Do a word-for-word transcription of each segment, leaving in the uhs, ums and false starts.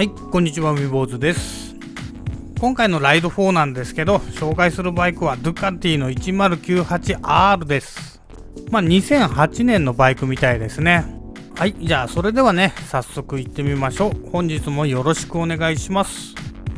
はい、こんにちは、み坊主です。今回のライドフォーなんですけど、紹介するバイクはドゥカティの いちまるきゅうはちアール です。まあにせんはちねんのバイクみたいですね。はい、じゃあそれではね、早速行ってみましょう。本日もよろしくお願いします。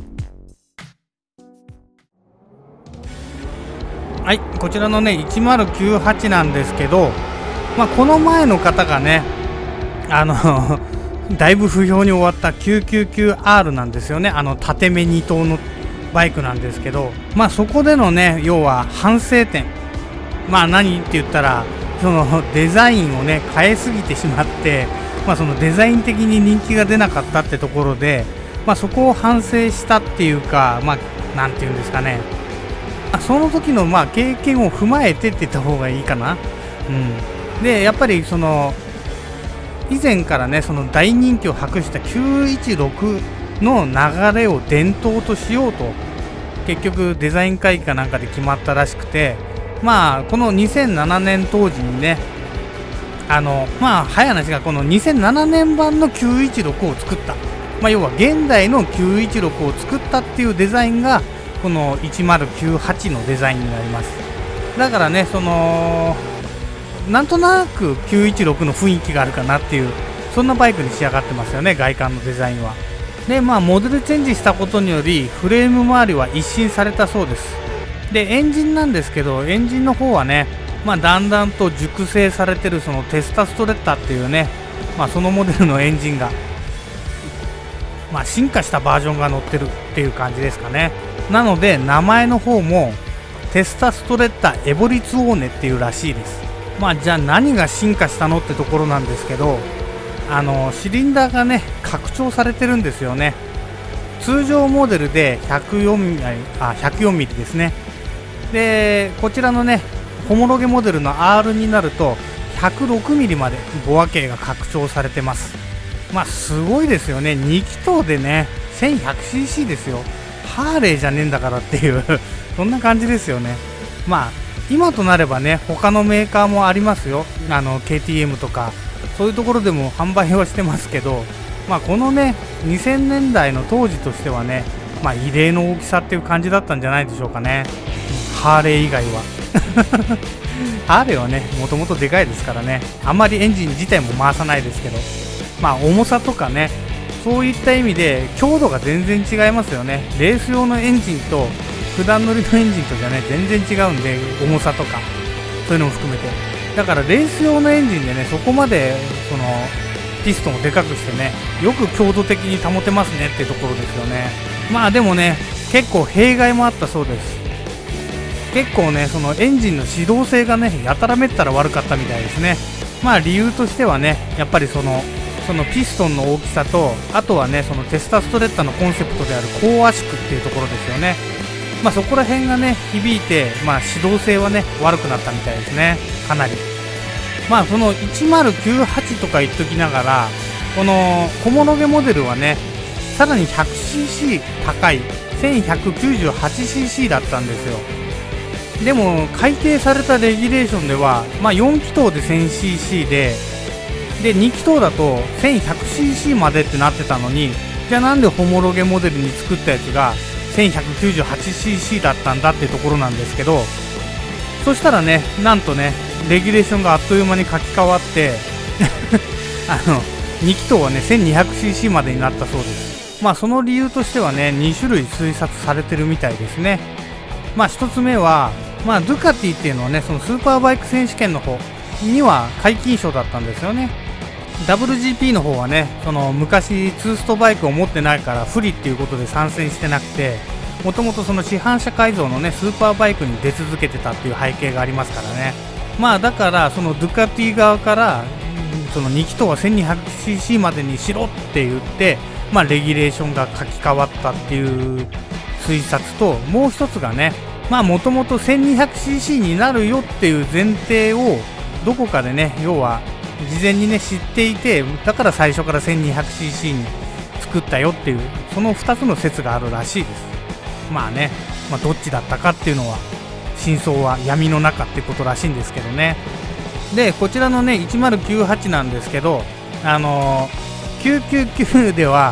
はい、こちらのね いちまるきゅうはちなんですけど、まあこの前の方がね、あのだいぶ不評に終わった きゅうきゅうきゅうアール なんですよね。あの縦目にとうのバイクなんですけど、まあそこでのね、要は反省点、まあ何って言ったら、そのデザインをね変えすぎてしまって、まあそのデザイン的に人気が出なかったってところで、まあそこを反省したっていうか、まあなんて言うんですかね、その時のまあ経験を踏まえてって言った方がいいかな。うん、でやっぱりその以前からね、その大人気を博したきゅういちろくの流れを伝統としようと結局デザイン会議かなんかで決まったらしくて、まあこのにせんななねん当時にね、あのまあ早い話がこのにせんななねん版のきゅういちろくを作った、まあ、要は現代のきゅういちろくを作ったっていうデザインがこのいちまるきゅうはちのデザインになります。だからね、そのなんとなくきゅういちろくの雰囲気があるかなっていう、そんなバイクに仕上がってますよね、外観のデザインは。でまあモデルチェンジしたことによりフレーム周りは一新されたそうです。でエンジンなんですけど、エンジンの方はね、まあ、だんだんと熟成されてるそのテスタストレッタっていうね、まあ、そのモデルのエンジンが、まあ、進化したバージョンが乗ってるっていう感じですかね。なので名前の方もテスタストレッタエボリツオーネっていうらしいです。まあじゃあ何が進化したのってところなんですけど、あのシリンダーがね拡張されてるんですよね。通常モデルでひゃくよんミリ、あひゃくよんミリですね。でこちらのねホモロゲモデルの アール になるとひゃくろくミリまでボア径が拡張されてます。まあすごいですよね。に気筒でね せんひゃくシーシー ですよ。ハーレーじゃねえんだからっていうそんな感じですよね。まあ今となればね、他のメーカーもありますよ。あの ケーティーエム とかそういうところでも販売はしてますけど、まあこのねにせんねんだいの当時としてはね、まあ異例の大きさっていう感じだったんじゃないでしょうかね。ハーレー以外はハーレーはねもともとでかいですからね、あんまりエンジン自体も回さないですけど、まあ重さとかね、そういった意味で強度が全然違いますよね。レース用のエンジンと普段乗りのエンジンとじゃね全然違うんで、重さとかそういうのも含めて、だからレース用のエンジンでねそこまでそのピストンをでかくしてね、よく強度的に保てますねっていうところですよね。まあでもね結構弊害もあったそうです。結構ねそのエンジンの始動性がねやたらめったら悪かったみたいですね。まあ理由としてはね、やっぱりそのそのピストンの大きさと、あとはねそのテスタストレッタのコンセプトである高圧縮っていうところですよね。まあそこら辺がね響いて、まあ始動性はね悪くなったみたいですね、かなり。まあそのいちまるきゅうはちとか言っときながら、このホモロゲモデルはねさらに ひゃくシーシー 高い せんひゃくきゅうじゅうはちシーシー だったんですよ。でも改定されたレギュレーションでは、まあ、よん気筒で せんシーシー ででに気筒だと せんひゃくシーシー までってなってたのに、じゃあなんでホモロゲモデルに作ったやつが せんひゃくきゅうじゅうはちシーシー だったんだってところなんですけど、そしたらねなんとねレギュレーションがあっという間に書き換わってあのに気筒はね せんにひゃくシーシー までになったそうです。まあその理由としてはねに種類推察されてるみたいですね。まあひとつめは、まあ、ドゥカティっていうのはねそのスーパーバイク選手権の方には皆勤賞だったんですよね。 ダブリュージーピー の方はねその昔ツーストバイクを持ってないから不利っていうことで参戦してなくて、もともとその市販車改造のねスーパーバイクに出続けてたっていう背景がありますからね。まあだからそのドゥカティ側からそのに気筒は せんにひゃくシーシー までにしろって言って、まあレギュレーションが書き換わったっていう推察と、もう一つがね、まあもともと せんにひゃくシーシー になるよっていう前提をどこかでね、要は事前にね知っていて、だから最初から せんにひゃくシーシー に作ったよっていう、そのふたつの説があるらしいです。まあね、まあ、どっちだったかっていうのは真相は闇の中ってことらしいんですけどね。でこちらのねいちまるきゅうはちなんですけど、あのー、きゅうきゅうきゅうでは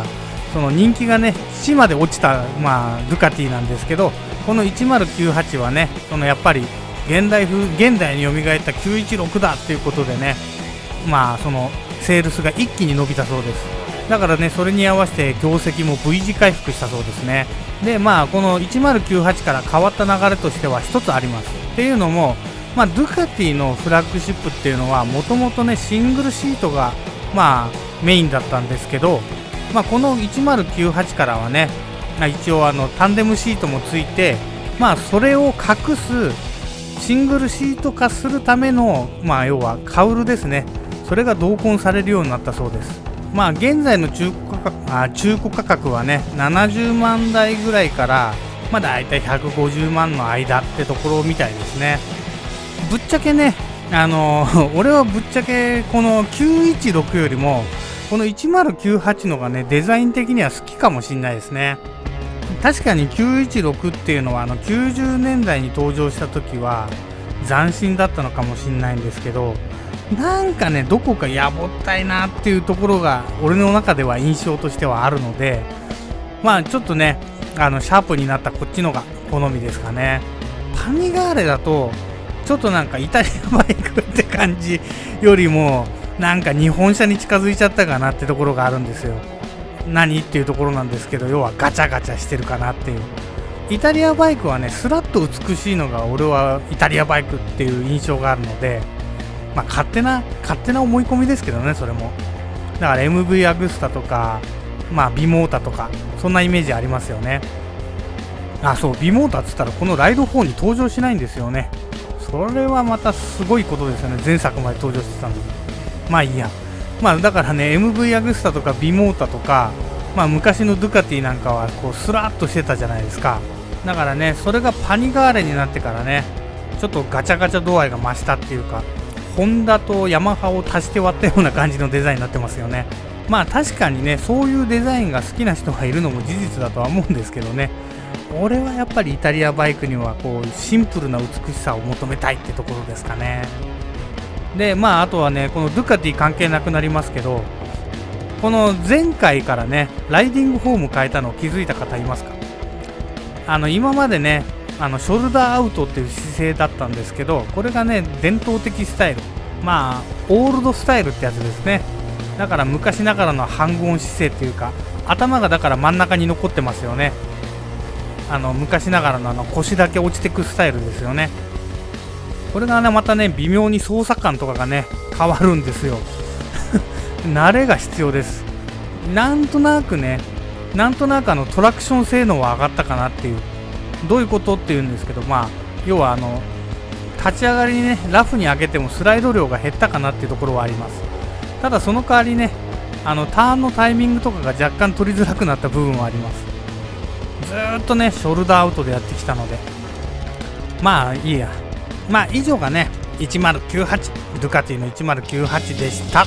その人気がね地まで落ちた、まあ、ドゥカティなんですけど、このいちまるきゅうはちはねそのやっぱり現代風現代に蘇ったきゅういちろくだっていうことでね、まあそのセールスが一気に伸びたそうです。だからねそれに合わせて業績も V 字回復したそうですね。でまあこのいちまるきゅうはちから変わった流れとしては一つあります。っていうのも、まあ、ドゥカティのフラッグシップっていうのはもともとねシングルシートがまあメインだったんですけど、まあ、このいちまるきゅうはちからはね、まあ、一応あのタンデムシートもついて、まあそれを隠すシングルシート化するための、まあ、要はカウルですね、それが同梱されるようになったそうです。まあ現在の中古価格、あ中古価格はねななじゅうまんだいぐらいから、まあ、だいたいひゃくごじゅうまんの間ってところみたいですね。ぶっちゃけね、あのー、俺はぶっちゃけこのきゅういちろくよりもこのいちまるきゅうはちのがねデザイン的には好きかもしれないですね。確かにきゅういちろくっていうのはあのきゅうじゅうねんだいに登場した時は斬新だったのかもしれないんですけど、なんかねどこかやぼったいなっていうところが俺の中では印象としてはあるので、まあちょっとねあのシャープになったこっちのが好みですかね。パニガーレだとちょっとなんかイタリアバイクって感じよりもなんか日本車に近づいちゃったかなってところがあるんですよ。何っていうところなんですけど、要はガチャガチャしてるかなっていう。イタリアバイクはねスラッと美しいのが俺はイタリアバイクっていう印象があるので、まあ勝手な勝手な思い込みですけどね、それも。だから エムブイ アグスタとかまあビモータとかそんなイメージありますよね。あ、そう、ビモータっつったらこのライドフォーに登場しないんですよね。それはまたすごいことですよね。前作まで登場してたのに。まあいいや。まあだからね エムブイ アグスタとかビモータとか、まあ昔のドゥカティなんかはこうスラッとしてたじゃないですか。だからねそれがパニガーレになってからねちょっとガチャガチャ度合いが増したっていうか、ホンダとヤマハを足して割ったような感じのデザインになってますよね。まあ確かにねそういうデザインが好きな人がいるのも事実だとは思うんですけどね、俺はやっぱりイタリアバイクにはこうシンプルな美しさを求めたいってところですかね。でまああとはねこのドゥカティ関係なくなりますけど、この前回からねライディングフォーム変えたの気づいた方いますか？あの今までねあのショルダーアウトっていう姿勢だったんですけど、これがね伝統的スタイル、まあオールドスタイルってやつですね。だから昔ながらの半ゴン姿勢っていうか、頭がだから真ん中に残ってますよね。あの昔ながらのあの腰だけ落ちてくスタイルですよね。これがねまたね微妙に操作感とかがね変わるんですよ慣れが必要です。なんとなくねなんとなくあのトラクション性能は上がったかなっていう、どういうことっていうんですけど、まあ要はあの立ち上がりにねラフに上げてもスライド量が減ったかなっていうところはあります。ただその代わりねあのターンのタイミングとかが若干取りづらくなった部分はあります。ずーっとねショルダーアウトでやってきたので、まあいいや。まあ以上がねいちまるきゅうはちドゥカティのいちまるきゅうはちでした。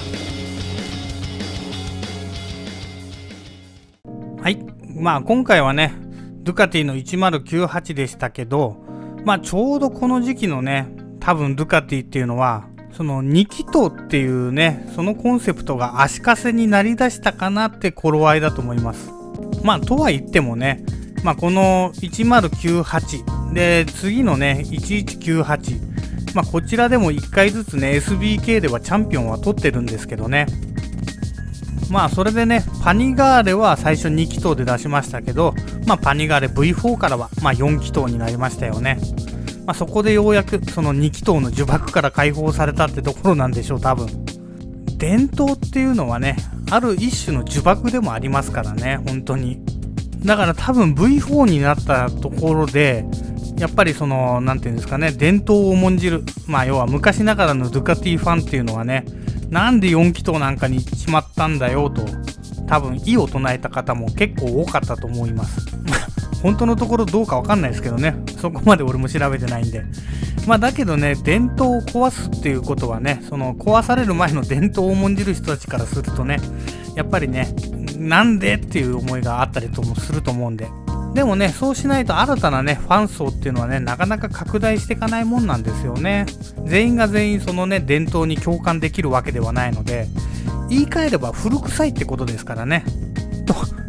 はい、まあ今回はねドゥカティのいちまるきゅうはちでしたけど、まあちょうどこの時期のね多分ドゥカティっていうのはそのに気筒っていうねそのコンセプトが足かせになりだしたかなって頃合いだと思います。まあとは言ってもね、まあこのいちまるきゅうはちで次のねいちいちきゅうはち、まあこちらでもいっかいずつね エスビーケー ではチャンピオンは取ってるんですけどね、まあそれでねパニガーレは最初に気筒で出しましたけど、まあパニガーレ ブイフォー からはまあよん気筒になりましたよね。まあそこでようやくそのに気筒の呪縛から解放されたってところなんでしょう。多分伝統っていうのはねある一種の呪縛でもありますからね、本当に。だから多分 ブイフォー になったところでやっぱりそのなんていうんですかね、伝統を重んじる、まあ要は昔ながらのドゥカティファンっていうのはね、なんでよん気筒なんかにしまったんだよと多分異を唱えた方も結構多かったと思います本当のところどうかわかんないですけどね、そこまで俺も調べてないんで。まあだけどね伝統を壊すっていうことはね、その壊される前の伝統を重んじる人たちからするとね、やっぱりねなんでっていう思いがあったりともすると思うんで、でもねそうしないと新たなねファン層っていうのはねなかなか拡大していかないもんなんですよね。全員が全員そのね伝統に共感できるわけではないので、言い換えれば古臭いってことですからね。と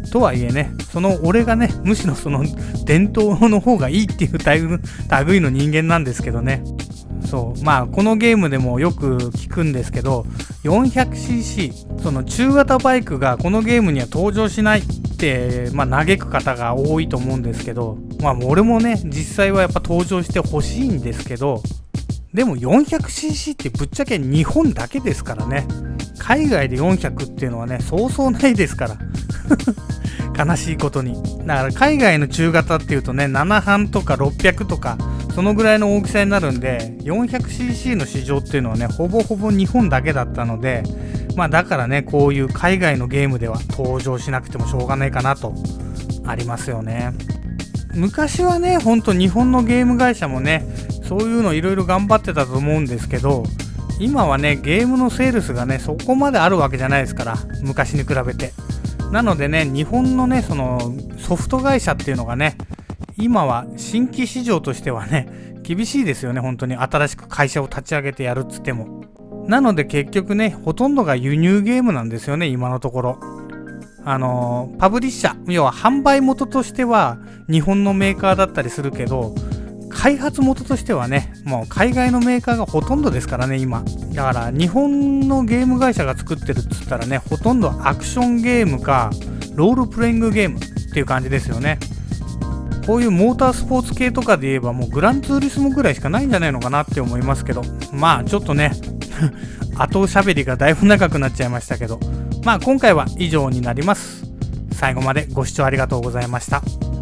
とはいえね、その俺がね、むしろその伝統の方がいいっていう類の人間なんですけどね。そう、まあこのゲームでもよく聞くんですけど、 よんひゃくシーシー その中型バイクがこのゲームには登場しないって、まあ、嘆く方が多いと思うんですけど、まあ俺もね実際はやっぱ登場してほしいんですけど、でも よんひゃくシーシー ってぶっちゃけ日本だけですからね。海外でよんひゃくっていうのはねそうそうないですから悲しいことに。だから海外の中型っていうとねなな班とかろっぴゃくとかそのぐらいの大きさになるんで、 よんひゃくシーシー の市場っていうのはねほぼほぼ日本だけだったので、まあだからねこういう海外のゲームでは登場しなくてもしょうがないかなとありますよね。昔はねほんと日本のゲーム会社もねそういうのいろいろ頑張ってたと思うんですけど、今はねゲームのセールスがねそこまであるわけじゃないですから、昔に比べて。なのでね日本のねそのソフト会社っていうのがね今は新規市場としてはね厳しいですよね。本当に新しく会社を立ち上げてやるっつっても。なので結局ねほとんどが輸入ゲームなんですよね今のところ。あのー、パブリッシャー、要は販売元としては日本のメーカーだったりするけど、開発元としてはねもう海外のメーカーがほとんどですからね今。だから日本のゲーム会社が作ってるっつったらねほとんどアクションゲームかロールプレイングゲームっていう感じですよね。こういうモータースポーツ系とかで言えばもうグランツーリスモぐらいしかないんじゃないのかなって思いますけど、まあちょっとね後しゃべりがだいぶ長くなっちゃいましたけど、まあ今回は以上になります。最後までご視聴ありがとうございました。